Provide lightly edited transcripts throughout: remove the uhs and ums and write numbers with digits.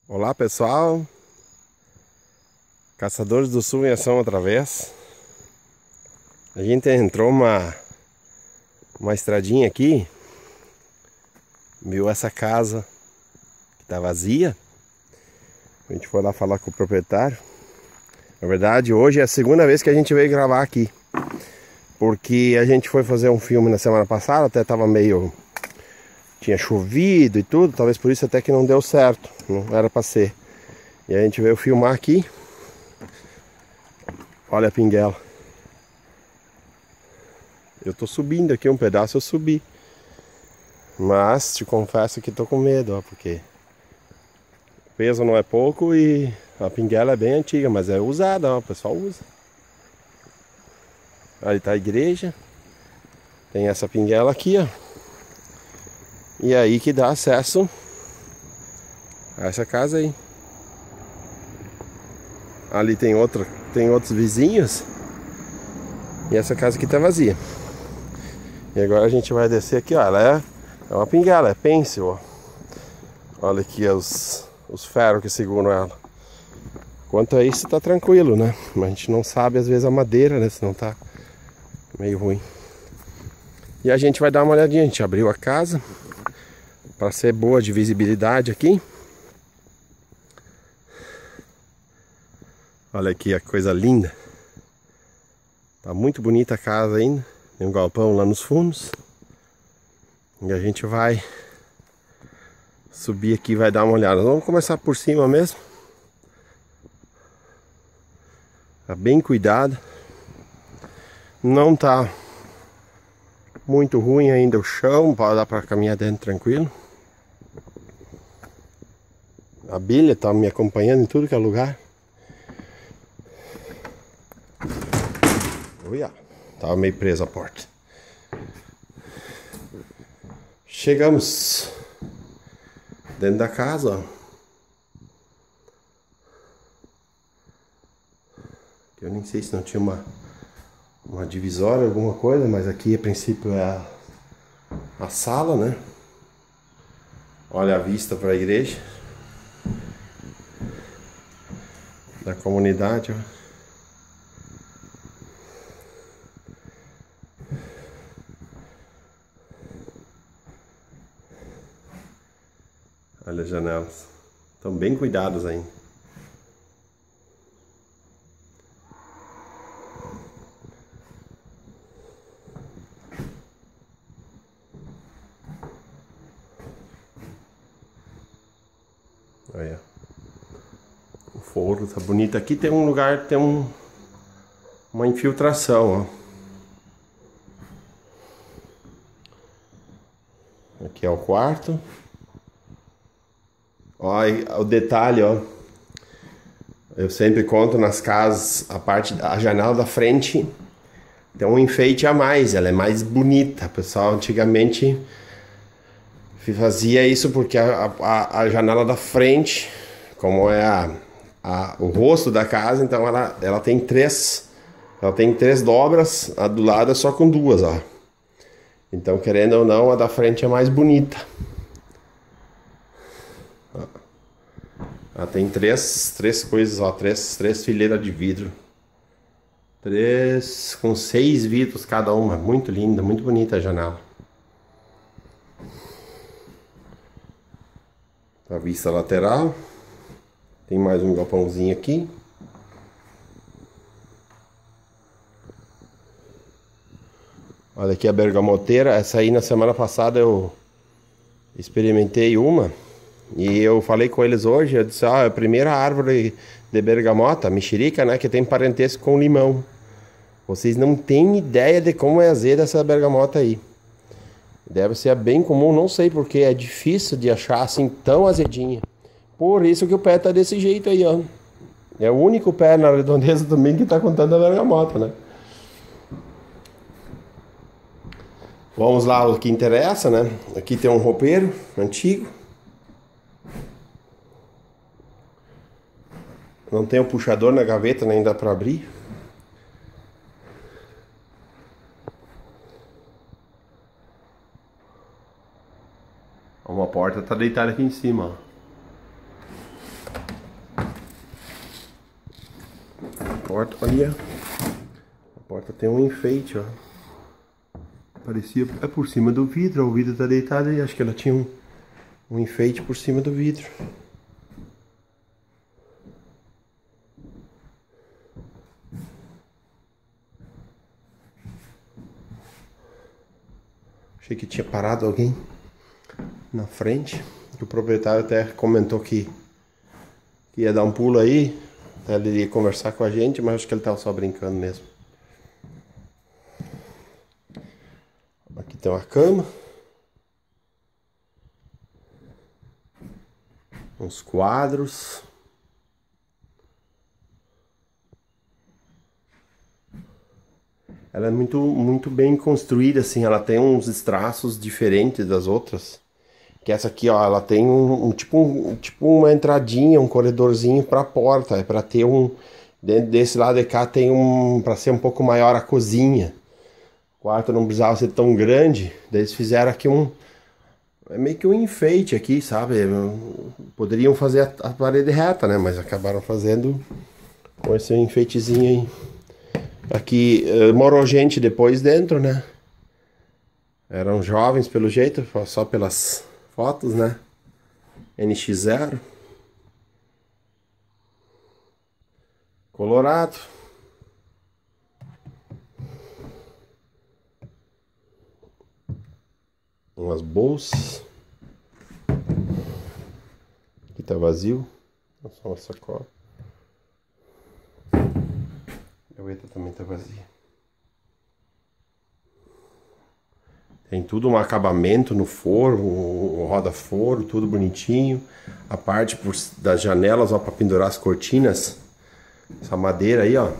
Olá pessoal, Caçadores do Sul em ação outra vez. A gente entrou uma estradinha aqui, viu essa casa que tá vazia. A gente foi lá falar com o proprietário. Na verdade, hoje é a segunda vez que a gente veio gravar aqui, porque a gente foi fazer um filme na semana passada, até tava tinha chovido e tudo, talvez por isso até que não deu certo, não era pra ser. E a gente veio filmar aqui. Olha a pinguela. Eu tô subindo aqui um pedaço, eu subi. Mas te confesso que tô com medo, ó, porque o peso não é pouco e a pinguela é bem antiga, mas é usada, ó, o pessoal usa. Ali tá a igreja. Tem essa pinguela aqui, ó. E aí que dá acesso a essa casa aí. Ali tem outros vizinhos. E essa casa aqui tá vazia. E agora a gente vai descer aqui, ó. Ela é uma pinguela, é pêncil, ó. Olha aqui os ferros que seguram ela. Quanto a isso tá tranquilo, né? Mas a gente não sabe às vezes a madeira, né? Senão tá meio ruim. E a gente vai dar uma olhadinha. A gente abriu a casa para ser boa de visibilidade aqui. Olha aqui a coisa linda. Tá muito bonita a casa ainda. Tem um galpão lá nos fundos. E a gente vai subir aqui e vai dar uma olhada. Vamos começar por cima mesmo. Tá bem cuidado. Não tá muito ruim ainda o chão. Pode dar pra caminhar dentro tranquilo. A abelha tá me acompanhando em tudo que é lugar. Olha, tava meio presa a porta. Chegamos dentro da casa, ó. Eu nem sei se não tinha uma divisória, alguma coisa, mas aqui a princípio é a sala, né? Olha a vista para a igreja da comunidade, ó. Olha as janelas. Estão bem cuidadas ainda. Olha. O forro tá bonito. Aqui tem um lugar, tem uma infiltração, ó. Aqui é o quarto. Olha o detalhe, ó. Eu sempre conto nas casas, a janela da frente tem um enfeite a mais, ela é mais bonita. O pessoal antigamente fazia isso porque a janela da frente, como é o rosto da casa, então ela tem três dobras, a do lado é só com duas, ó. Então, querendo ou não, a da frente é mais bonita. Ela tem três coisas, ó, três fileiras de vidro. Com 6 vidros cada uma. Muito linda, muito bonita a janela. A vista lateral. Tem mais um galpãozinho aqui. Olha aqui a bergamoteira. Essa aí na semana passada eu experimentei uma. E eu falei com eles hoje, eu disse, é a primeira árvore de bergamota, mexerica, né, que tem parentesco com limão. Vocês não têm ideia de como é azeda essa bergamota aí. Deve ser bem comum, não sei porque, é difícil de achar assim tão azedinha. Por isso que o pé tá desse jeito aí, ó. É o único pé na redondeza também que tá contando a bergamota, né? Vamos lá, o que interessa, né? Aqui tem um roupeiro antigo. Não tem o puxador na gaveta, nem dá pra abrir. Uma porta tá deitada aqui em cima, ó. porta, olha. A porta tem um enfeite, ó. Parecia por cima do vidro, ó, o vidro tá deitado e acho que ela tinha um enfeite por cima do vidro. Achei que tinha parado alguém na frente. O proprietário até comentou que ia dar um pulo aí. Ele ia conversar com a gente, mas acho que ele estava só brincando mesmo. Aqui tem uma cama. Uns quadros. Ela é muito bem construída, assim. Ela tem uns traços diferentes das outras. Que essa aqui, ó, ela tem tipo uma entradinha, um corredorzinho para a porta. É para ter dentro desse lado de cá tem para ser um pouco maior a cozinha. O quarto não precisava ser tão grande. Daí eles fizeram aqui é meio que um enfeite aqui, sabe? Poderiam fazer a parede reta, né? Mas acabaram fazendo com esse enfeitezinho aí. Aqui morou gente depois dentro, né? Eram jovens pelo jeito, só pelas fotos, né? NX0. Colorado. Umas bolsas. Aqui tá vazio. Só uma sacola. A gaveta também tá vazia. Tem tudo um acabamento no forro, roda-forro, tudo bonitinho. A parte das janelas, ó, para pendurar as cortinas. Essa madeira aí, ó.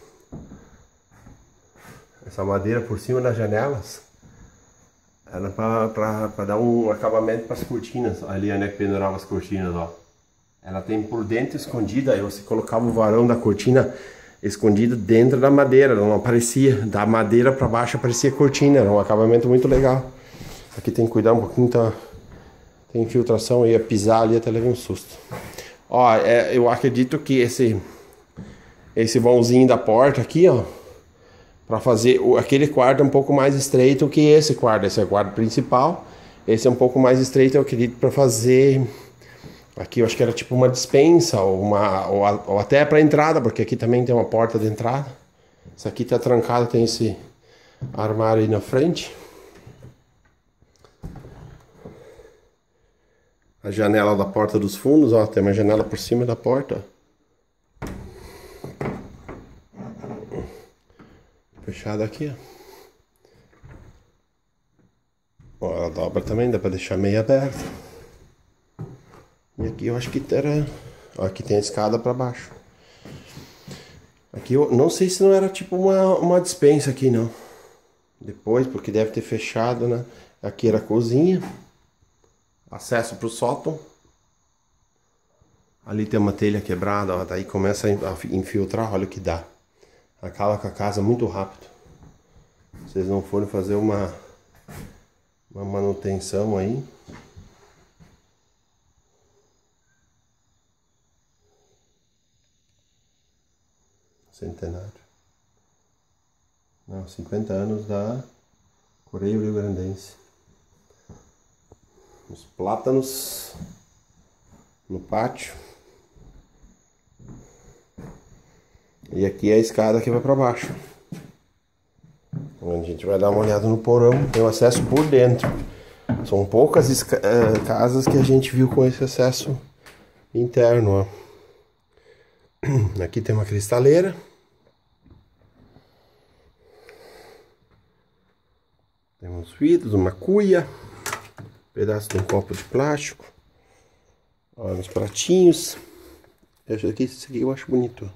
Essa madeira por cima das janelas. Era para dar um acabamento para as cortinas. Ali, né, que pendurava as cortinas, ó. Ela tem por dentro escondida, aí você colocava o varão da cortina escondido dentro da madeira, não aparecia. Da madeira para baixo aparecia cortina, era um acabamento muito legal. Aqui tem que cuidar um pouquinho, tá? Tem infiltração, eu ia pisar ali até levei um susto. Ó, eu acredito que esse vãozinho da porta aqui, ó, para fazer aquele quarto é um pouco mais estreito que esse quarto. Esse é o quarto principal, esse é um pouco mais estreito, eu acredito, para fazer. Aqui eu acho que era tipo uma despensa ou até para entrada, porque aqui também tem uma porta de entrada. Esse aqui tá trancado, tem esse armário aí na frente. A janela da porta dos fundos, ó, tem uma janela por cima da porta. Fechada aqui, ó. Ó, ela dobra também, dá para deixar meio aberta. E aqui eu acho que era... Ó, aqui tem a escada para baixo. Aqui eu não sei se não era tipo uma despensa aqui, não. Depois, porque deve ter fechado, né? Aqui era a cozinha. Acesso para o sótão. Ali tem uma telha quebrada, ó, daí começa a infiltrar, olha o que dá. Acaba com a casa muito rápido. Se vocês não forem fazer uma manutenção aí... Centenário. Não, 50 anos da Correio Rio Grandense. Os plátanos no pátio. E aqui é a escada que vai para baixo. A gente vai dar uma olhada no porão. Tem o acesso por dentro. São poucas casas que a gente viu com esse acesso interno, ó. Aqui tem uma cristaleira. Tem uns vidros, uma cuia, pedaço de um copo de plástico. Olha os pratinhos. Esse aqui eu acho bonito.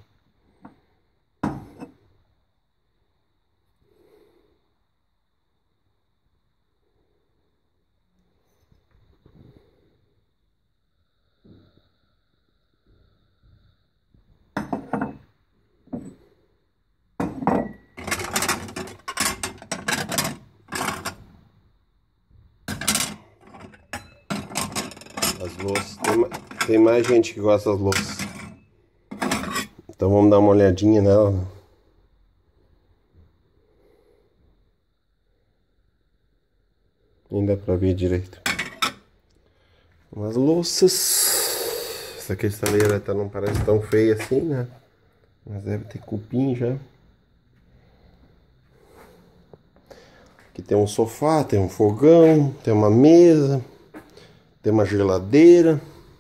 As louças, tem mais gente que gosta das louças. Então vamos dar uma olhadinha nela, né? Nem dá pra ver direito. Umas louças. Essa cristaleira tá, não parece tão feia assim, né? Mas deve ter cupim já. Aqui tem um sofá, tem um fogão, tem uma mesa, tem uma geladeira.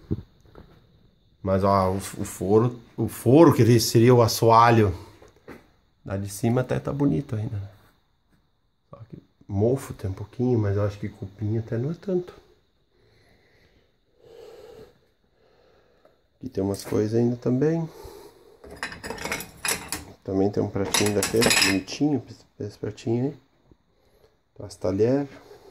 Mas ó, o foro que seria o assoalho lá de cima até tá bonito ainda, né? Só que mofo tem um pouquinho, mas eu acho que cupim até não é tanto. Aqui tem umas coisas ainda também. Também tem um pratinho daquele, bonitinho, esse pratinho aí. As talheres.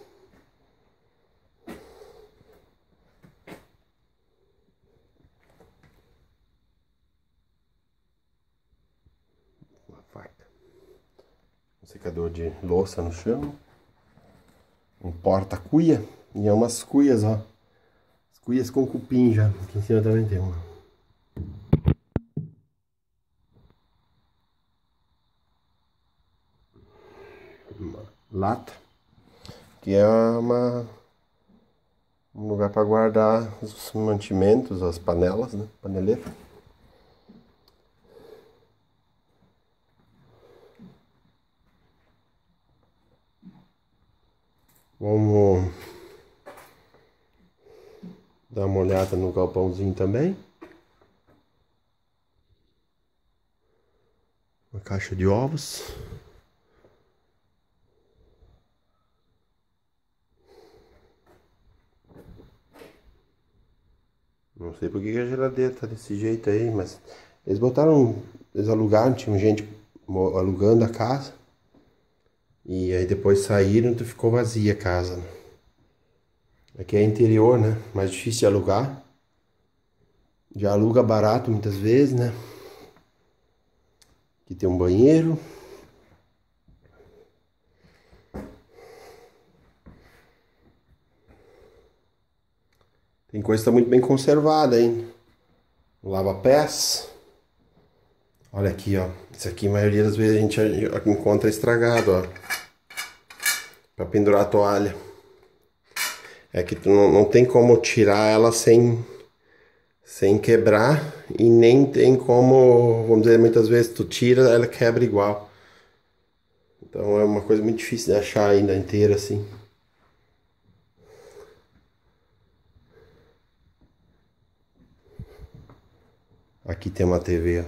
Uma faca. Um secador de louça no chão. Um porta-cuia. E é umas cuias, ó. As cuias com cupim já. Aqui em cima também tem uma. Uma lata. Que é um lugar para guardar os mantimentos, as panelas, né? Paneleta. Vamos dar uma olhada no galpãozinho também. Uma caixa de ovos. Não sei por que a geladeira tá desse jeito aí, mas eles alugaram, tinha gente alugando a casa. E aí depois saíram e ficou vazia a casa, né? Aqui é interior, né? Mais difícil de alugar. Já aluga barato muitas vezes, né? Aqui tem um banheiro. Tem coisa que tá muito bem conservada, hein? O lava-pés. Olha aqui, ó. Isso aqui, a maioria das vezes a gente encontra estragado, ó. Pra pendurar a toalha. É que tu não tem como tirar ela sem quebrar. E nem tem como, vamos dizer, muitas vezes tu tira, ela quebra igual. Então é uma coisa muito difícil de achar ainda inteira assim. Aqui tem uma TV, ó.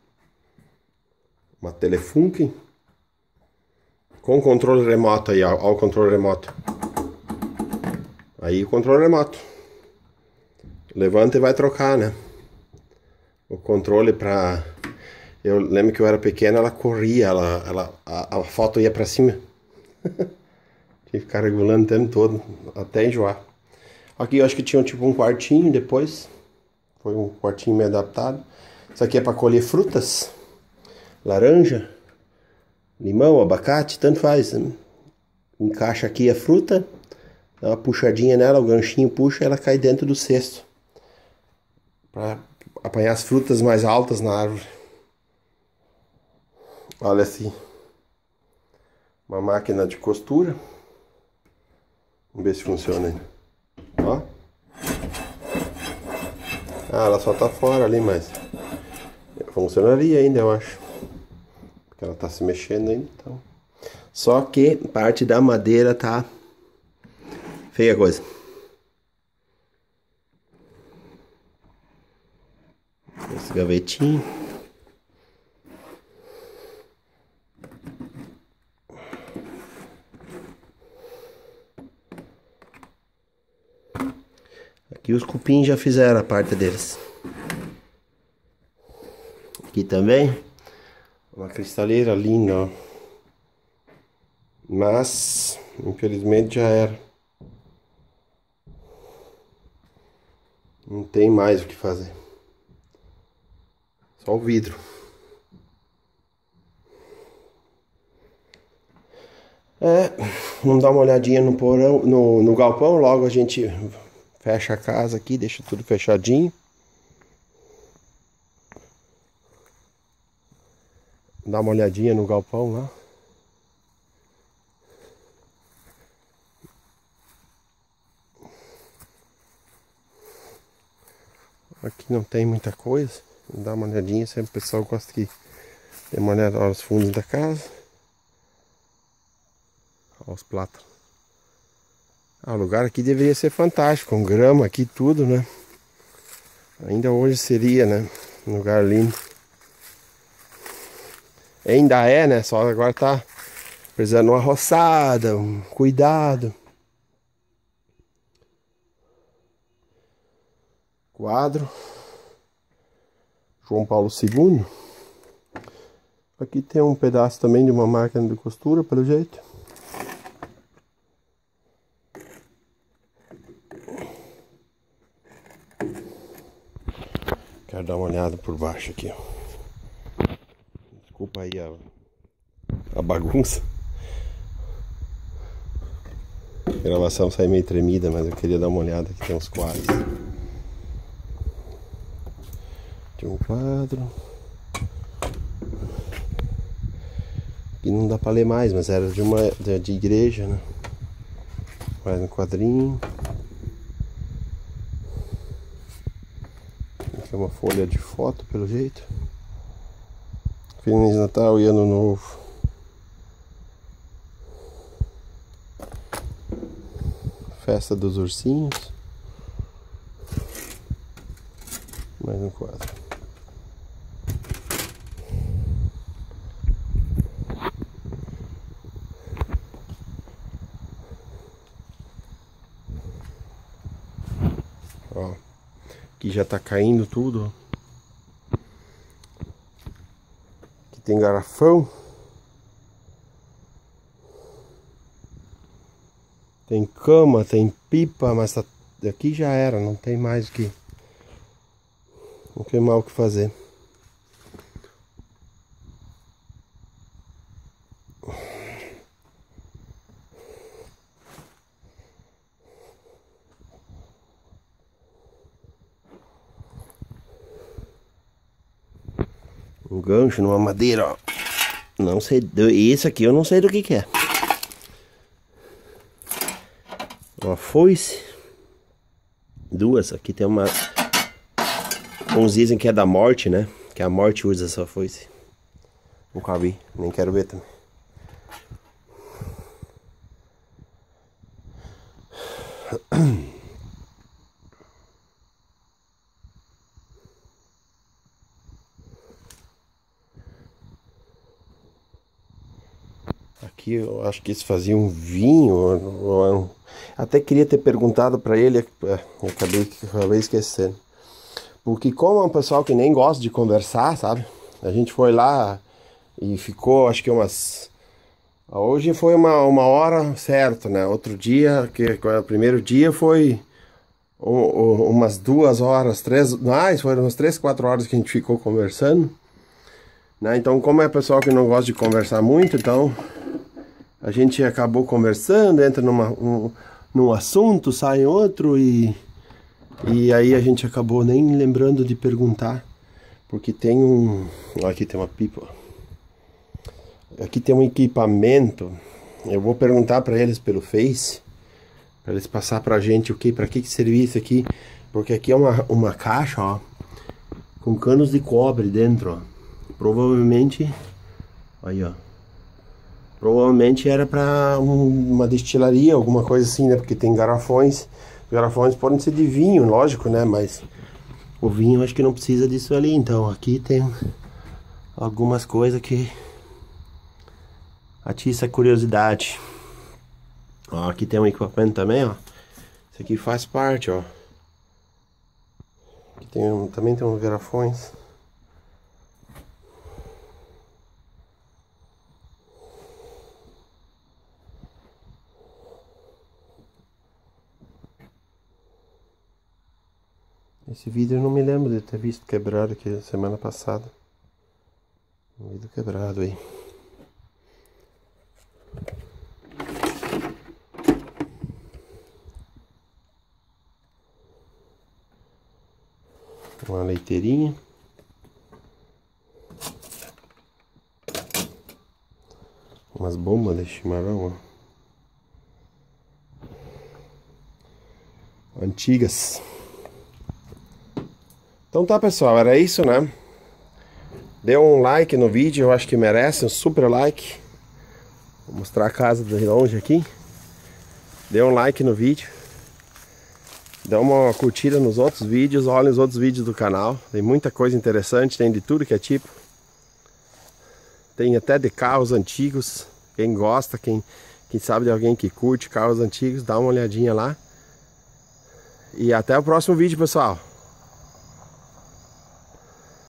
Uma Telefunken. Com controle remoto aí, ó o controle remoto. Aí o controle remoto. Levanta e vai trocar, né? O controle pra... Eu lembro que eu era pequeno, ela corria, a foto ia pra cima. Tinha que ficar regulando o tempo todo, até enjoar. Aqui eu acho que tinha tipo um quartinho depois. Foi um quartinho meio adaptado. Isso aqui é pra colher frutas. Laranja, limão, abacate, tanto faz, né? Encaixa aqui a fruta, dá uma puxadinha nela, o ganchinho puxa, ela cai dentro do cesto para apanhar as frutas mais altas na árvore. Olha assim, uma máquina de costura. Vamos ver se funciona ainda. Ó. Ah, ela só tá fora ali, mas funcionaria ainda, eu acho. Porque ela tá se mexendo ainda, então. Só que parte da madeira tá feia a coisa. Esse gavetinho. Aqui os cupins já fizeram a parte deles. Aqui também. Uma cristaleira linda, ó. Mas, infelizmente já era. Não tem mais o que fazer. Só o vidro. Vamos dar uma olhadinha no porão, no galpão. Logo a gente fecha a casa aqui, deixa tudo fechadinho. dar uma olhadinha no galpão lá. Aqui não tem muita coisa. Dá uma olhadinha, sempre o pessoal gosta que dê uma olhada aos fundos da casa. Olha os plátanos. O lugar aqui deveria ser fantástico, com grama aqui tudo, né? Ainda hoje seria, né? Um lugar lindo. Ainda é, né? Só agora tá precisando de uma roçada, um cuidado. Quadro. João Paulo II. Aqui tem um pedaço também de uma máquina de costura, pelo jeito. Quero dar uma olhada por baixo aqui, ó. Desculpa aí a bagunça. A gravação sai meio tremida, mas eu queria dar uma olhada. Aqui tem uns quadros. Tem um quadro. Aqui não dá pra ler mais, mas era de igreja, né? Mais um quadrinho. Aqui é uma folha de foto, pelo jeito. Feliz Natal e Ano Novo. Festa dos ursinhos. Mais um quadro. Ó, aqui já tá caindo tudo. Aqui tem garrafão. Tem cama, tem pipa, mas tá, aqui já era, não tem mais o que. Não tem mais o que fazer. Um gancho numa madeira, ó. Não sei, esse aqui eu não sei do que é. Uma foice. Duas, aqui tem uma. Uns dizem que é da morte, né? Que a morte usa essa foice. Nunca vi, nem quero ver também. Aqui eu acho que eles faziam vinho. Até queria ter perguntado para ele, acabei esquecendo. Porque como é um pessoal que nem gosta de conversar, sabe? A gente foi lá e ficou, acho que hoje foi uma hora certo, né? Outro dia, que o primeiro dia foi umas 2 horas, foram umas 3, 4 horas que a gente ficou conversando. Né? Então, como é pessoal que não gosta de conversar muito, então a gente acabou conversando, entra num assunto, sai em outro e aí a gente acabou nem lembrando de perguntar, porque tem aqui tem uma pipa, aqui tem um equipamento. Eu vou perguntar para eles pelo Face, para eles passar pra gente para que servia isso aqui, porque aqui é uma caixa, ó, com canos de cobre dentro, ó. Provavelmente, aí ó, provavelmente era para uma destilaria, alguma coisa assim, né? Porque tem garrafões. Garrafões podem ser de vinho, lógico, né? Mas o vinho eu acho que não precisa disso ali. Então aqui tem algumas coisas que atiça a curiosidade. Ó, aqui tem um equipamento também, ó. Isso aqui faz parte, ó. Aqui também tem uns garrafões. Esse vidro eu não me lembro de ter visto quebrado aqui semana passada. Um vidro quebrado aí. Uma leiteirinha. Umas bombas de chimarrão, ó. Antigas. Então tá, pessoal, era isso, né? Dê um like no vídeo, eu acho que merece um super like. Vou mostrar a casa de longe aqui. Dê um like no vídeo. Dê uma curtida nos outros vídeos, olhem os outros vídeos do canal. Tem muita coisa interessante, tem de tudo que é tipo. Tem até de carros antigos. Quem gosta, quem sabe de alguém que curte carros antigos, dá uma olhadinha lá. E até o próximo vídeo, pessoal.